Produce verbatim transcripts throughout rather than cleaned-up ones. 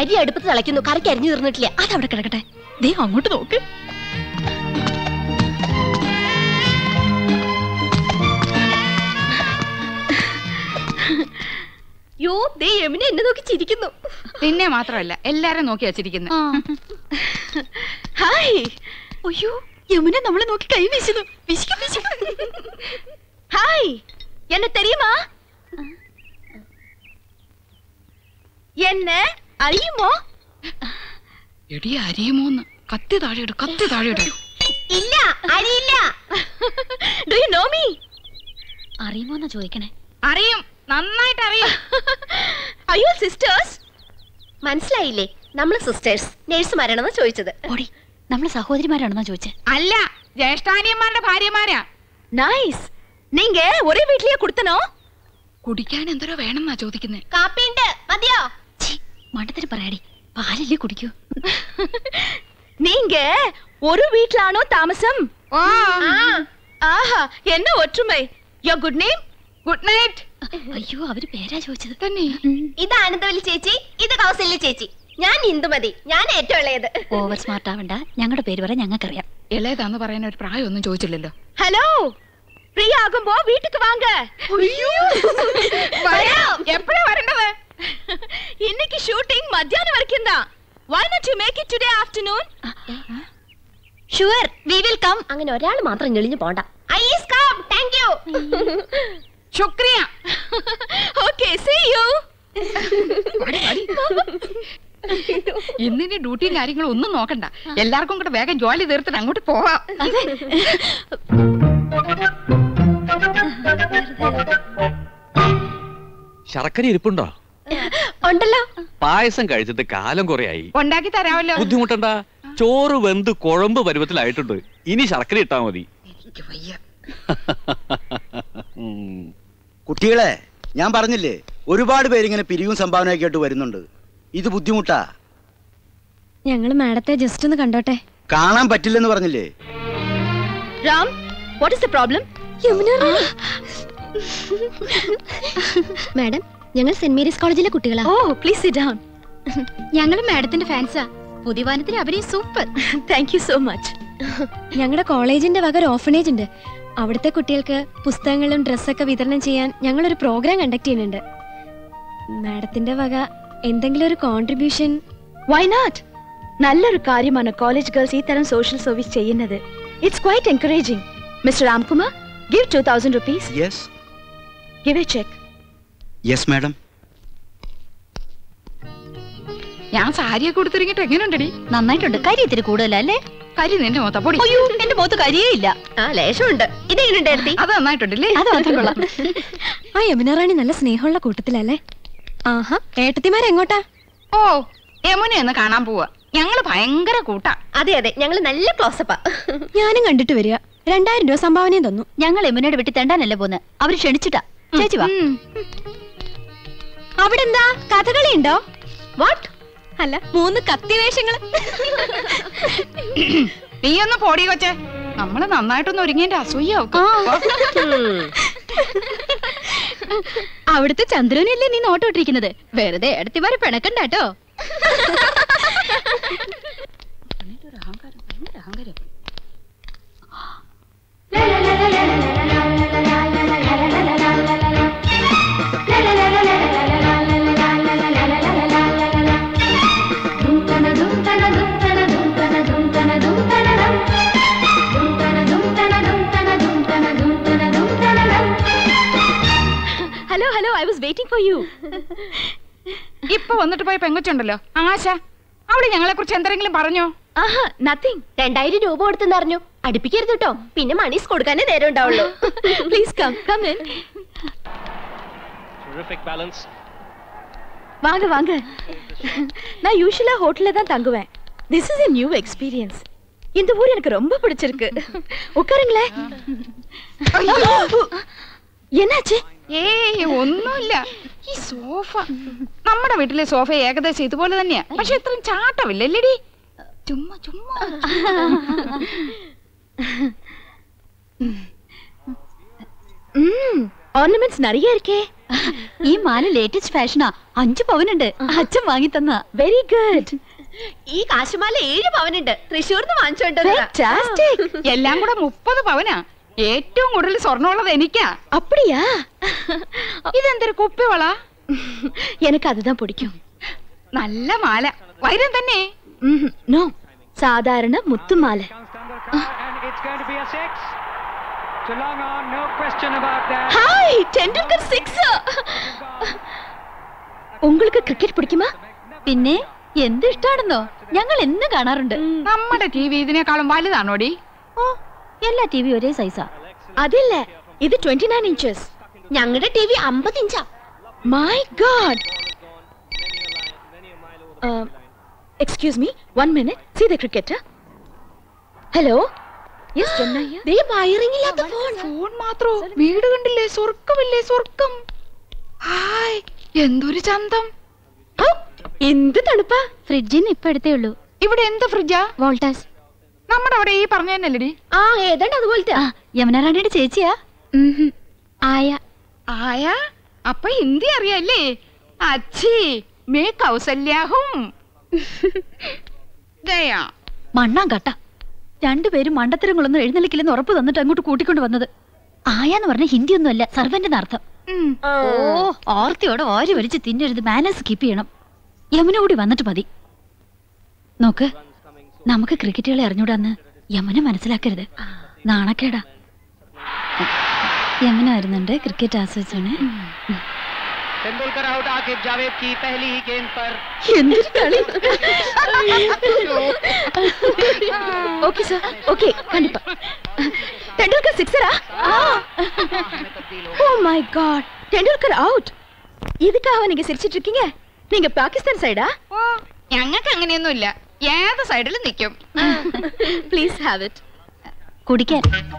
അരി അടുപ്പത്ത് തിളയ്ക്കുന്നു, കറിക്ക് അരിഞ്ഞു തീർന്നിട്ടില്ല. അതവിടെ കിടക്കട്ടെ. ദേ അങ്ങോട്ട് നോക്ക്. യോ, ദേ യമുന എന്നെ നോക്കി ചിരിക്കുന്നു. നിന്നെ മാത്രമല്ല എല്ലാരും നോക്കി വച്ചിരിക്കുന്നു. ഹായ്. അയ്യോ, യമുന നമ്മളെ നോക്കി കൈ വീശുന്നു. വിശിക്കും വിശിക്കും. ഹായ്, എന്നെ തെരിയുമാ? എന്നെ അറിയുമോ? എടി അരിയുമോന്ന്. കത്തി താഴെയിട്, കത്തി താഴെയിട്. ഇല്ല, അറിയില്ല. Do you know me? അറിയുമോന്നാ ചോദിക്കണേ. അറിയും, നന്നായിട്ട് അറിയും. അയ്യോ സിസ്റ്റേഴ്സ്. മനസ്സിലായില്ലേ? നമ്മള് സിസ്റ്റേഴ്സ് നേഴ്സുമാരാണെന്ന് ചോദിച്ചത്. ഓടി, നമ്മളെ സഹോദരിമാരാണെന്നാ ചോദിച്ചേ. അല്ല, ജ്യേഷ്ഠാനിയന്മാരുടെ ഭാര്യമാരാ. നൈസ്. നീങ്ക ഒരേ വീട്ടിലേ കുടുത്തനോ? കുടിക്കാൻ എന്തോരോ വേണമെന്നാ ചോദിക്കുന്നേ. കാപ്പിണ്ട്, മതിയോ? മണ്ടത്തിന് പറയാടി, പാലല്ലേ കുടിക്കൂ. നീങ്ക ഒരു വീട്ടിലാണോ താമസം? ആഹാ, എന്നെ ഒറ്റുമൈ. യോ ഗുഡ് നെയിം? Good night. അയ്യോ, അവര് പേരാ ചോദിച്ചത്. തന്നെ. ഇത് ആനന്ദവല്ലി ചേച്ചി, ഇത് കൗസല്യ ചേച്ചി. ഞാൻ ഇന്ദുമതി, ഞാൻ ഏറ്റവും ഇളയത്. ഓവർ സ്മാർട്ട് ആവണ്ട, ഞങ്ങളുടെ പേര് പറയാൻ ഞങ്ങൾക്കറിയാം. ഇളയതാന്ന് പറയാൻ ഒരു പ്രായമൊന്നും ചോദിച്ചില്ലല്ലോ. ഹലോ, ഫ്രീ ആകുമ്പോ വീട്ടിക്ക് വാങ്ങ. എപ്പോഴാ വരേണ്ടത്? ഇന്നേക്ക് ഷൂട്ടിംഗ് മധ്യാഹ്നം വരയ്ക്കും. Why not you make it today afternoon? Sure, we will come. അങ്ങനെ ഒരാൾ മാത്രം ഞെളിഞ്ഞു പോണ്ട. I is come. Thank you. ശുക്രിയ. Okay, see you. ഇന്നിന്റെ ഡ്യൂട്ടിയും കാര്യങ്ങളും ഒന്നും നോക്കണ്ട. എല്ലാവർക്കും കൂടെ വേഗം ജോലി തീർത്തിട്ട് അങ്ങോട്ട് പോവാം. ശർക്കര ഇരിപ്പുണ്ടോ? ഉണ്ടല്ലോ. പായസം കഴിച്ചിട്ട് കാലം കുറയായി. ഉണ്ടാക്കി തരാമല്ലോ. ബുദ്ധിമുട്ടണ്ട, ചോറ് വെന്ത് കുഴമ്പ് പരുവത്തിലായിട്ടുണ്ട്. ഇനി ശർക്കര ഇട്ടാ മതി. കുട്ടികളെ, ഞാൻ പറഞ്ഞില്ലേ ഒരുപാട് പേരിങ്ങനെ പിരിവും സംഭാവനയൊക്കെ ആയിട്ട് വരുന്നുണ്ട്. ഇത് ബുദ്ധിമുട്ടാ. ഞങ്ങള് മാഡത്തെ ജസ്റ്റ് ഒന്ന് കണ്ടോട്ടെ. കാണാൻ പറ്റില്ലെന്ന് പറഞ്ഞില്ലേ? Ram, what is the problem? Madam, ഞങ്ങൾ സെന്റ് മേരീസ് കോളേജിലെ കുട്ടികളാ. ഓ, പ്ലീസ് സിറ്റ് ഡൗൺ. ഞങ്ങൾ മാഡത്തിന്റെ ഫാൻസാ. പുതിയ വാനത്തിൽ അഭിനയം super. Thank you so much. ഞങ്ങളുടെ കോളേജിന്റെ വക ഒരു ഓർഫനേജ് ഉണ്ട്. അവിടുത്തെ കുട്ടികൾക്ക് പുസ്തകങ്ങളും ഡ്രസ്സൊക്കെ വിതരണം ചെയ്യാൻ ഞങ്ങളൊരു പ്രോഗ്രാം കണ്ടക്ട് ചെയ്യുന്നുണ്ട്. മാഡത്തിന്റെ വക എന്തെങ്കിലും ഒരു കോൺട്രിബ്യൂഷൻ? Why not? നല്ലൊരു കാര്യമാണ് കോളേജ് ഗേൾസ് ഈ തരം സോഷ്യൽ സർവീസ് ചെയ്യുന്നത്. It's quite encouraging. Mister Ramkumar, give two thousand rupees. Yes. Give a check. Yes, madam. ഞാൻ സാരിയൊക്കെ കൊടുത്തിരിക്കട്ടെ. എങ്ങനെയുണ്ടടി? നന്നായിട്ടുണ്ട്. കരി ഇത്തിരി കൂടുതലല്ലേ? കരി നിന്റെ മുഖത്ത പൊടി. അയ്യോ, എന്റെ മുഖത്ത് കരിയേ ഇല്ല. ആ, ലേശമുണ്ട്. ഇതെങ്ങനെയുണ്ടായിരുന്നു? അത് നന്നായിട്ടുണ്ടല്ലേ? അത് മാത്രം കൊള്ളാം. ആ യമുന റാണി നല്ല സ്നേഹമുള്ള കൂട്ടത്തിലല്ലേ? ആഹാ, ഏട്ടത്തിമാരെങ്ങോട്ടാ? ഓ, യമുനെ ഒന്ന് കാണാൻ പോവാ. ഞങ്ങള് ഭയങ്കര കൂട്ടാ. അതെ അതെ, ഞങ്ങള് നല്ല ക്ലോസപ്പാ. ഞാനും കണ്ടിട്ട് വരിക. രണ്ടായിരം രൂപ സംഭാവനയും തന്നു. ഞങ്ങൾ യമുനയുടെ വീട്ടിൽ തെണ്ടാനല്ലേ പോന്നെ, അവര് ക്ഷണിച്ചിട്ടാ. ചേച്ചി വാ. അവിടെ എന്താ കഥകളി ഉണ്ടോ? വാട്ട്? അല്ല, മൂന്ന് കത്തിവേഷങ്ങള്. നീ ഒന്ന് പോടി കൊച്ചേ. നമ്മള് നന്നായിട്ടൊന്ന് ഒരുങ്ങിന്റെ അസൂയാവും. അവിടുത്തെ ചന്ദ്രനല്ലേ നീ നോട്ടോട്ടിരിക്കുന്നത്? വെറുതെ എടുത്തിമാരെ പിണക്കണ്ടാട്ടോ. Hello hello, I was waiting for you. ഇപ്പൊ വന്നിട്ട് പോയ പെങ്കൊച്ചുണ്ടല്ലോ ആശ, അവള് ഞങ്ങളെ കുറിച്ച് എന്തെങ്കിലും പറഞ്ഞോ? ആഹാ, നത്തിങ്. രണ്ടായിരം രൂപ കൊടുത്തെന്ന് അറിഞ്ഞു. അടുപ്പിക്കരുത് കേട്ടോ, പിന്നെ മണീസ് കൊടുക്കാനേ നേരം ഉണ്ടാവുള്ളൂ. Please come come in. வாங்க வாங்க. நான் யூசுவலா ஹோட்டல்ல தான் தங்குவேன். This is a new experience. இந்த ஊர் எனக்கு ரொம்ப பிடிச்சிருக்கு. உட்காருங்களே. എன்னாச்சு? ഏയ് ഒന്നുമില്ല. ഈ സോഫ, നമ്മുടെ വീട്ടിലെ സോഫ ഏകദേശം ഇതുപോലെ തന്നെയാ, പക്ഷെ ഇത്രയും ചാട്ടമില്ലല്ലേടി. ചുമ്മാ ചുമ്മാ. ഓർണമെന്റ്സ് നിറയെ இருக்கே. ഈ മാല ലേറ്റസ്റ്റ് ഫാഷനാ. അഞ്ചു പവനുണ്ട്. അച്ഛൻ വാങ്ങി തന്ന. Very good. ഈ കാശുമാല ഏഴ് പവനുണ്ട്. തൃശ്ശൂർന്ന് വാങ്ങിച്ചോണ്ടത്. എല്ലാം കൂടെ മുപ്പത് പവനാ. ഏറ്റവും കൂടുതൽ സ്വർണ്ണമുള്ളത് എനിക്കാ. அப்படியா? ഇതെന്തൊരു കുപ്പിവള? எனக்கு அதுதான் பிடிக்கும். നല്ല മാല. വൈരം തന്നെ? നോ, സാധാരണ മുത്തുമാല. Hi, Tendulkar six. உங்களுக்கு ക്രിക്കറ്റ് പിടിക്കുമോ? പിന്നെ എന്ത് ഇഷ്ടാണെന്നോ. ഞങ്ങൾ എന്നും കാണാറുണ്ട്. നമ്മുടെ ടി വി ഇതിനേക്കാളും വലുതാണോടി? ഓ, എല്ലാ ടി വി ഒരേ സൈസാ. അതില്ല, ഇത് ട്വന്റി നയൻ ഇഞ്ചസ്. ഞങ്ങളുടെ ടി വി അമ്പത് ഇഞ്ചാ. My god. Excuse me, one minute. See the cricket. Hello. Yes Chennai. ദേ വയറിംഗ് ഇല്ലാത്ത ഫോൺ. ഫോൺ മാത്രോ? വീട് കണ്ടില്ലേ? സ്വർഗമില്ലേ? സ്വർഗം. ഹായ്, എന്തൊരു ചന്തം. എന്ത് തണുപ്പാ. ഫ്രിഡ്ജിന്ന് ഇപ്പൊ എടുത്തേ ഉള്ളൂ. ഇവിടെ എന്ത് ഫ്രിഡ്ജാ? വോൾട്ടാസ്. നമ്മുടെ അവിടെ ഈ പറഞ്ഞ തന്നെയല്ലേടി? ആ, ഏതാണ്ട് അതുപോലത്തെ. ആ, യമുന റാണിയുടെ ചേച്ചിയാ. ആയ. ആയ? അപ്പൊ ഹിന്ദി അറിയാല്ലേ? അച്ഛി മേ കൗസല്യാഹും. ദയാ മണ്ണാൻ കട്ട. രണ്ടുപേരും മണ്ടത്തരങ്ങളൊന്നും എഴുന്നള്ളിക്കില്ലെന്ന് ഉറപ്പ് തന്നിട്ട് അങ്ങോട്ട് കൂട്ടിക്കൊണ്ട് വന്നത്. ആയാന്ന് പറഞ്ഞ ഹിന്ദി ഒന്നുമല്ല, സർവന്റിന്റെ അർത്ഥം. ഓ, ഓർത്തിയോടെ ഓരി വലിച്ച് തിന്നരുത്. മാനേഴ്സ് കീപ്പ് ചെയ്യണം. യമുന കൂടി വന്നിട്ട് മതി. നോക്ക്, നമുക്ക് ക്രിക്കറ്റുകളെ അറിഞ്ഞൂടാന്ന് യമുന മനസ്സിലാക്കരുത്. നാണക്കേടാ. യമുന വരുന്നുണ്ട്. ക്രിക്കറ്റ് ആസ്വദിച്ചാണ്. तेंदुलकर आउट. आकिब जावेद की पहली ही गेंद पर. എന്തൊരു കളി. ഓക്കേ സർ, ഓക്കേ, കണ്ടിപ്പാ. ടെണ്ടുൽക്കർ സിക്സറാ? Oh my god, Tendulkar out. இதுக்காக நீங்க சிரிச்சிட்டு இருக்கீங்க? நீங்க பாகிஸ்தான் சைடா? ഓ, ഞങ്ങൾക്ക് അങ്ങനെയൊന്നുമില്ല. ഏത് സൈഡിലും നിൽക്കും. Please have it. കുടിക്കാൻ.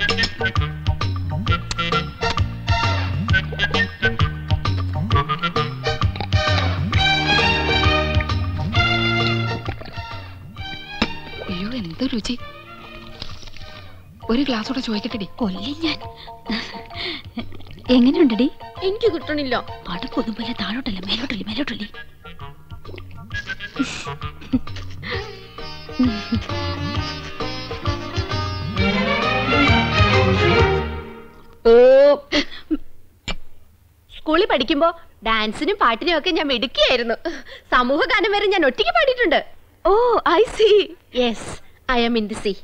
അയ്യോ, എന്ത് രുചി. ഒരു ഗ്ലാസ് കൂടെ ചോദിക്കട്ടെടി. കൊല്ലി ഞാൻ. എങ്ങനെയുണ്ടടി? എനിക്ക് കിട്ടണില്ല. പട കൊതുമ്പല്ല. താഴോട്ടല്ല, മേലോട്ടല്ലേ, മേലോട്ടല്ലേ. സ്കൂളിൽ പഠിക്കുമ്പോ ഡാൻസിനും പാട്ടിനും ഒക്കെ ഞാൻ മിടുക്കിയായിരുന്നു. സമൂഹ ഗാനം വരെ ഞാൻ ഒറ്റയ്ക്ക് പാടിയിട്ടുണ്ട്. Oh, I see. Yes, I am in the sea.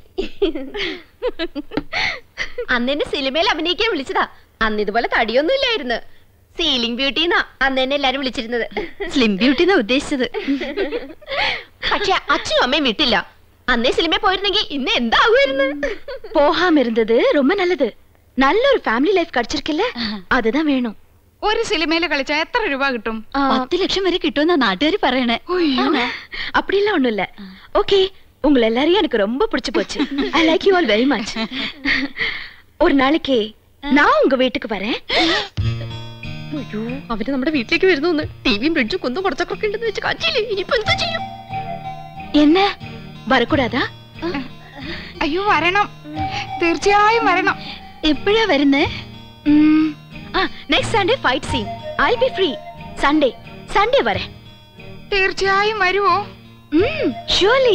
അന്ന് എന്നെ സിനിമയിൽ അഭിനയിക്കാൻ വിളിച്ചതാ. അന്ന് ഇതുപോലെ തടിയൊന്നും ഇല്ലായിരുന്നു. സീലിംഗ് ബ്യൂട്ടിന്നാ അന്ന് എന്നെ എല്ലാരും വിളിച്ചിരുന്നത്. സ്ലിം ബ്യൂട്ടി എന്നാ ഉദ്ദേശിച്ചത്. പക്ഷെ അച്ഛനും അമ്മയും വിട്ടില്ല. അന്നേ സിനിമയിൽ പോയിരുന്നെങ്കിൽ ഇന്ന് എന്താകുമായിരുന്നു. போகாம இருந்தது ரொம்ப நல்லது. நல்ல ஒரு ஃபேமிலி லைஃப் கிடைச்சிருக்குல்ல, அதுதான் வேணும். ഒരു സിനിമയിൽ കളിച്ചാ എത്ര രൂപ കിട്ടും? പത്ത് ലക്ഷം വരെ കിട്ടുമെന്നാ നാട്ടുകാർ പറയണേ. அப்படிலாம் ஒண்ணும் இல்ல. ஓகே, உங்களை எல்லாரையும் எனக்கு ரொம்ப பிடிச்சு போச்சு. I like you all very much. ஒரு நாளைக்கு நான் உங்க வீட்டுக்கு வரேன். അയ്യോ, അവര് നമ്മുടെ വീട്ടിലേക്ക് വരുന്നു. ടിവിയും ഫ്രിഡ്ജും കുന്നും കുറച്ചൊക്കെ ഉണ്ടെന്ന് വെച്ച് കാച്ചില്ലേ. ഇനിയിപ്പോ എന്താ ചെയ്യും? என்ன வரக்கூடாதா? അയ്യോ, വരണം. തീർച്ചയായും വരണം. എപ്പോഴാ വരുന്നേ? Next Sunday fight scene. I be free. Sunday Sunday വരെ. തീർച്ചയായും വരുവോ? ഷുവർലി.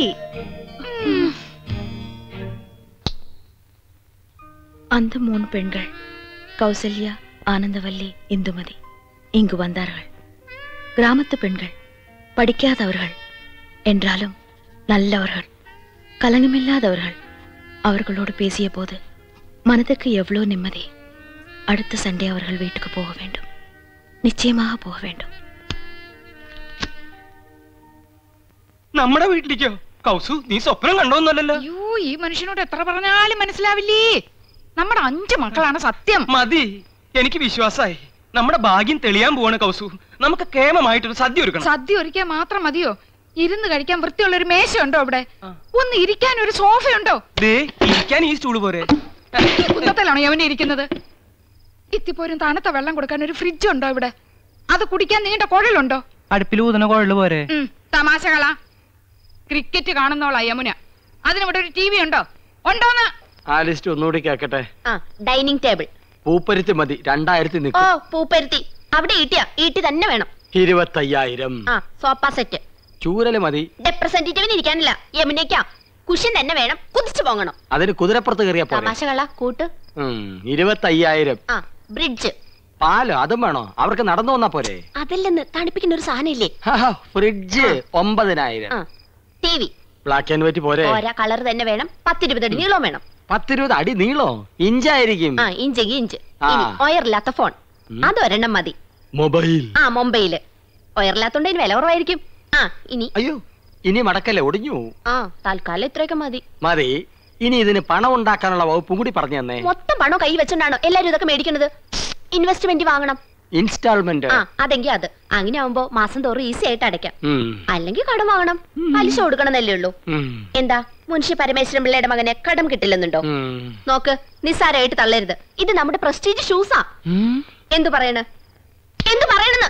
அந்த மூணு பெண்கள் கௌசல்யா, ஆனந்தவல்லி, இந்துமதி இங்கு வந்தார்கள். கிராமத்து பெண்கள், படிக்காதவர்கள் என்றாலும் நல்லவர்கள், கலங்கமில்லாதவர்கள். அவர்களோடு பேசிய போது மனதுக்கு எவ்வளோ நிம்மதி. அடுத்த சண்டே அவர்கள் வீட்டுக்கு போக வேண்டும். நிச்சயமாக போக வேண்டும். നമ്മുടെ വീട്ടിലേക്കോ? കൗസു, നീ സ്വപ്നം കണ്ടോന്നല്ലോ. അയ്യോ, ഈ മനുഷ്യനോട് എത്ര പറഞ്ഞാലും മനസ്സിലാവില്ലേ. നമ്മുടെ അഞ്ചു മക്കളാണ് സത്യം. മതി, എനിക്ക് വിശ്വാസായി. നമ്മുടെ ഭാഗ്യം തെളിയാൻ പോവാണ് കൗസു. നമുക്ക് കേമമായിട്ടൊരു സദ്യ ഒരുക്കണം. സദ്യ ഒരുക്കാൻ മാത്രം മതിയോ? ഇരുന്ന് കഴിക്കാൻ വൃത്തിയുള്ള ഒരു മേശയുണ്ടോ ഇവിടെ? ഒന്ന് ഇരിക്കാൻ ഒരു സോഫയുണ്ടോ? ഇരിക്കാൻ ഈ സ്റ്റൂള് പോരെ? കുന്നത്തിലാണോ യവനെ ഇരിക്കുന്നത്? ഇത്തിപ്പോരും തണുത്ത വെള്ളം കൊടുക്കാൻ ഒരു ഫ്രിഡ്ജ് ഉണ്ടോ ഇവിടെ? അത് കുടിക്കാൻ നീണ്ട കുഴലുണ്ടോ? അടുപ്പിൽ ഊതുന്ന കുഴല് പോരെ? തമാശകളാ. ക്രിക്കറ്റ് കാണുന്നോളാ യമുന. അതിനിവിടെ ഒരു ടി വി ഉണ്ടോ? ഉണ്ടോന്ന് ആ ലിസ്റ്റ് ഒന്നുകൂടി കേക്കട്ടെ. ഡൈനിങ് ടേബിൾ, പൂപ്പരുത്തി മതി, രണ്ടായിരത്തി ഓ നിൽക്കും. പൂപ്പരുത്തി അവിടെ ഈട്ടിയാ ഈട്ടി തന്നെ വേണം. ഇരുപത്തയ്യായിരം. ആ സോഫ സെറ്റ്. ചൂരല് മതി. റെപ്രസെന്റേറ്റീവിന് ഇരിക്കാനില്ല, യമുനയ്ക്കാ. കുഷൻ തന്നെ വേണം, കുതിച്ചു പോകണം. അതിന് കുതിരപ്പുറത്ത് കയറിയാ പോലെ. തമാശ കള കൂട്ട്. ഇരുപത്തയ്യായിരം. ആ ബ്രിഡ്ജ്. പാലോ അതും വേണോ? അവർക്ക് നടന്നു വന്നാ പോരെ? അതല്ലെന്ന് തണുപ്പിക്കുന്ന ഒരു സാധനം ഇല്ലേ? ഫ്രിഡ്ജ് ഒമ്പതിനായിരം. T V black and white പോരെ? ഓരോ കളർ തന്നെ വേണം. പത്തിരുപത് അടി നീളവും വേണം. പത്തിരുപത് അടി നീളോ? ഇഞ്ചായിരിക്കും. ആ ഇഞ്ചെങ്കി ഇഞ്ച്. ഇനി ഒയറില്ലാത്ത ഫോൺ അതൊരെണ്ണം മതി. മൊബൈൽ. ആ മൊബൈല്. ഒയറില്ലാത്തോണ്ട് ഇതിന് വില കുറവായിരിക്കും. ആ ഇനി അയ്യോ ഇനി മടക്കല്ലേ, ഒടിഞ്ഞു. ആ തൽക്കാലം ഇത്രയൊക്കെ മതി. മതി. ഇനി ഇതിന് പണം ഉണ്ടാക്കാനുള്ള വകുപ്പും കൂടി പറഞ്ഞു തന്നെ. മൊത്തം പണം കൈ വെച്ചോണ്ടാണോ എല്ലാരും ഇതൊക്കെ മേടിക്കുന്നത്? ഇൻവെസ്റ്റ്മെന്റ് വാങ്ങണം. ഇൻസ്റ്റാൾമെന്റ്. ആ അതെങ്കിൽ അത്. അങ്ങനെ ആവുമ്പോ മാസം തോറും ഈസി ആയിട്ട് അടയ്ക്കാം. അല്ലെങ്കിൽ കടം വാങ്ങണം, പലിശ കൊടുക്കണമെന്നല്ലേ ഉള്ളൂ. എന്താ മുൻഷി പരമേശ്വരൻ പിള്ളയുടെ മകനെ കടം കിട്ടില്ലെന്നുണ്ടോ? നോക്ക്, നിസ്സാരമായിട്ട് തള്ളരുത്. ഇത് നമ്മുടെ പ്രസ്റ്റീജ് ഷൂസാ. എന്തു പറയണ എന്തു പറയണെന്ന്?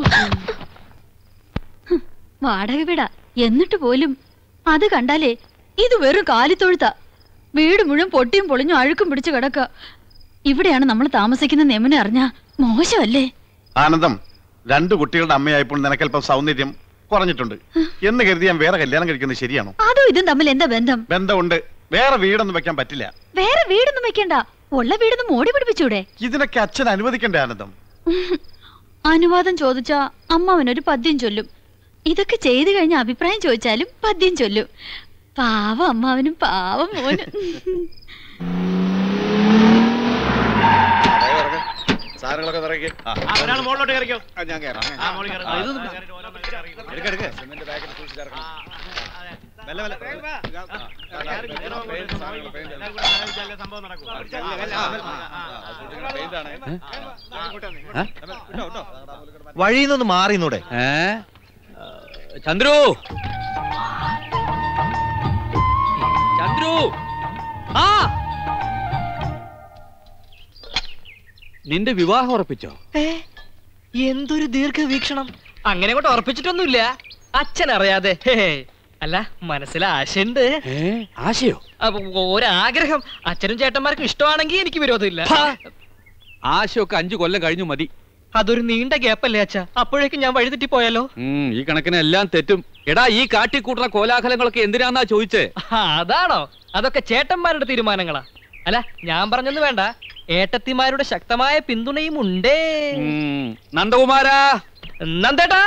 വാടക വീടാ എന്നിട്ട് പോലും അത് കണ്ടാലേ ഇത് വെറും കാലിത്തൊഴുത്ത. വീട് മുഴുവൻ പൊട്ടിയും പൊളിഞ്ഞും അഴുക്കും പിടിച്ചു കിടക്ക. ഇവിടെയാണ് നമ്മൾ താമസിക്കുന്ന നെമനെ അറിഞ്ഞ മോശമല്ലേ? ആനന്ദം, രണ്ടു കുട്ടികളുടെ അമ്മയായപ്പോൾ നിനക്കല്പം സൗന്ദര്യം കുറഞ്ഞിട്ടുണ്ട് എന്ന് കരുതി ഞാൻ വേറെ കല്യാണം കഴിക്കുന്നത് ശരിയാണോ? അതോ ഇതും തമ്മിൽ എന്താ ബന്ധം? ബന്ധമുണ്ട്. വേറെ വീടൊന്നും വെക്കാൻ പറ്റില്ല. വേറെ വീടൊന്നും വെക്കണ്ട, ഉള്ള വീടൊന്നും മോടി പിടിപ്പിച്ചൂടെ? ഇതിനൊക്കെ അച്ഛൻ അനുവദിക്കണ്ടേ ആനന്ദം? അനുവാദം ചോദിച്ചാ അമ്മാവനൊരു പദ്യം ചൊല്ലും. ഇതൊക്കെ ചെയ്തു കഴിഞ്ഞ അഭിപ്രായം ചോദിച്ചാലും പദ്യം ചൊല്ലും. പാവം അമ്മാവനും പാവം മോനും. വഴിന്നൊന്ന് മാറിന്നൂടെ? ചന്ദ്രു ചന്ദ്രു ആ നിന്റെ വിവാഹം ഉറപ്പിച്ചോ? എന്തൊരു ദീർഘവീക്ഷണം. അങ്ങനെ കൊണ്ട് ഉറപ്പിച്ചിട്ടൊന്നുമില്ല, അച്ഛൻ അറിയാതെ. അല്ല, മനസ്സിൽ ആശയുണ്ട്. ആശയോ? ഒരാഗ്രഹം. അച്ഛനും ചേട്ടന്മാർക്കും ഇഷ്ടമാണെങ്കിൽ എനിക്ക് വിരോധമില്ല. ആശയൊക്കെ അഞ്ചു കൊല്ലം കഴിഞ്ഞു മതി. അതൊരു നീണ്ട ഗ്യാപ്പല്ലേ അച്ഛാ? അപ്പോഴേക്കും ഞാൻ വഴിതെറ്റി പോയാലോ? ഈ കണക്കിന് എല്ലാം തെറ്റും. എടാ, ഈ കാട്ടിക്കൂട്ടുന്ന കോലാഹലങ്ങളൊക്കെ എന്തിനാന്നാ ചോദിച്ചേ? അതാണോ? അതൊക്കെ ചേട്ടന്മാരുടെ തീരുമാനങ്ങളാ. അല്ല, ഞാൻ പറഞ്ഞൊന്നും വേണ്ട, ഏട്ടത്തിമാരുടെ ശക്തമായ പിന്തുണയും ഉണ്ടേ. നന്ദകുമാരാ, നന്ദേട്ടാ,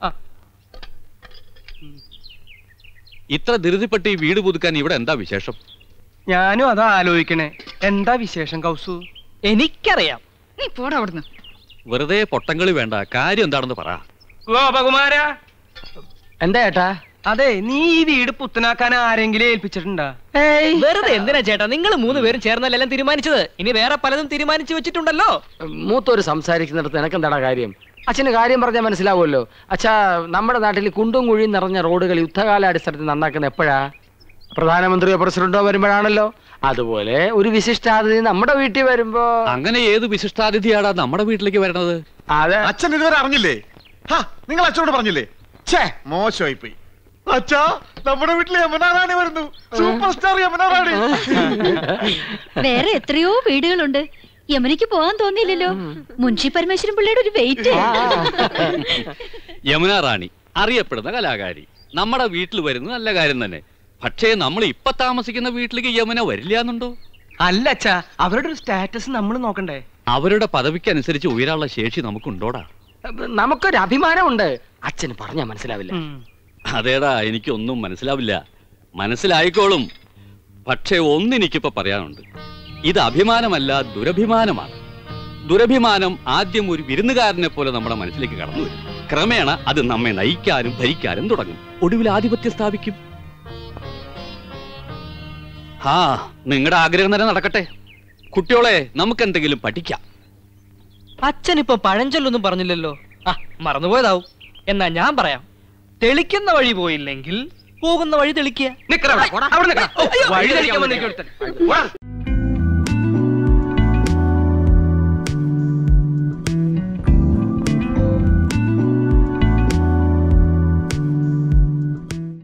ഇത്ര ധൃതിപ്പെട്ട് ഈ വീട് പുതുക്കാൻ ഇവിടെ എന്താ വിശേഷം? ഞാനും അതാ ആലോചിക്കണേ. എന്താ വിശേഷം കൗസു? എനിക്കറിയാം. നീ പോടാ അവിടുന്ന്. വെറുതെ പൊട്ടങ്കളി വേണ്ട, കാര്യം എന്താണെന്ന് പറ. ഗോപകുമാരാ. എന്താ ഏട്ടാ? അതെ, നീ ഈ വീട് പുത്തനാക്കാൻ ആരെങ്കിലും ഏൽപ്പിച്ചിട്ടുണ്ടാ? വെറുതെ എന്തിനാ ചേട്ടാ, നിങ്ങൾ മൂന്ന് പേരും ചേർന്നല്ലെല്ലാം തീരുമാനിച്ചത്. ഇനി വേറെ പലതും തീരുമാനിച്ചു വെച്ചിട്ടുണ്ടല്ലോ. മൂത്തോര് സംസാരിക്കുന്നിടത്ത് എനക്കെന്താടാ കാര്യം? അച്ഛന് കാര്യം പറഞ്ഞാൽ മനസ്സിലാവുമല്ലോ. അച്ഛാ, നമ്മുടെ നാട്ടിൽ കുണ്ടും കുഴിയും നിറഞ്ഞ റോഡുകൾ യുദ്ധകാലാടിസ്ഥാനത്തിൽ നന്നാക്കുന്ന എപ്പോഴാ? പ്രധാനമന്ത്രിയോ പ്രസിഡന്റോ വരുമ്പോഴാണല്ലോ. അതുപോലെ ഒരു വിശിഷ്ടാതിഥി നമ്മുടെ വീട്ടിൽ വരുമ്പോ. അങ്ങനെ ഏത് വിശിഷ്ടാതിഥിയാടാ നമ്മുടെ വീട്ടിലേക്ക് വരണത്? അതെ, അച്ഛൻ ഇതുവരെ അറിഞ്ഞില്ലേ? നിങ്ങൾ അച്ഛനോട് പറഞ്ഞില്ലേ? ഛേ, മോശമായി പോയി. അച്ഛാ, നമ്മുടെ വീട്ടിൽ യമുനാറാണി വരുന്നു. Super star Yamunarani. വേറെ എത്രയോ വീടുകളുണ്ട്. യമുനയ്ക്ക് പോകാൻ തോന്നിയില്ലല്ലോ. മുൻഷി പരമേശ്വരൻ പിള്ളയുടെ ഒരു വെയിറ്റ്. യമുന റാണി അറിയപ്പെടുന്ന കലാകാരി നമ്മുടെ വീട്ടിൽ വരുന്നത് നല്ല കാര്യം തന്നെ. പക്ഷേ നമ്മൾ ഇപ്പൊ താമസിക്കുന്ന വീട്ടിലേക്ക് യമുന വരില്ല എന്നുണ്ടോ? അല്ല അച്ഛാ, അവരുടെ ഒരു സ്റ്റാറ്റസ് നമ്മൾ നോക്കണ്ടേ? അവരുടെ പദവിക്കനുസരിച്ച് ഉയരാനുള്ള ശേഷി നമുക്കുണ്ടോടാ? നമുക്കൊരു അഭിമാനമുണ്ട്. അച്ഛന് പറഞ്ഞാ മനസ്സിലാവില്ല. അതേടാ, എനിക്കൊന്നും മനസ്സിലാവില്ല. മനസ്സിലായിക്കോളും. പക്ഷേ ഒന്നെനിക്കിപ്പോ പറയാനുണ്ട്. ഇത് അഭിമാനമല്ല, ദുരഭിമാനമാണ്. ദുരഭിമാനം ആദ്യം ഒരു വിരുന്നുകാരനെ പോലെ നമ്മുടെ മനസ്സിലേക്ക് കടന്നു വരും. ക്രമേണ അത് നമ്മെ നയിക്കാനും ഭരിക്കാനും തുടങ്ങും. ഒടുവിൽ ആധിപത്യം സ്ഥാപിക്കും. ആ, നിങ്ങളുടെ ആഗ്രഹം തന്നെ നടക്കട്ടെ. കുട്ടികളെ, നമുക്ക് എന്തെങ്കിലും പഠിക്കാം. അച്ഛനിപ്പോ പഴഞ്ചൊല്ലൊന്നും പറഞ്ഞില്ലല്ലോ. ആ, മറന്നുപോയതാവും. എന്നാ ഞാൻ പറയാം. തെളിക്കുന്ന വഴി പോയില്ലെങ്കിൽ പോകുന്ന വഴി തെളിക്കുക. വഴി തെളിക്കാൻ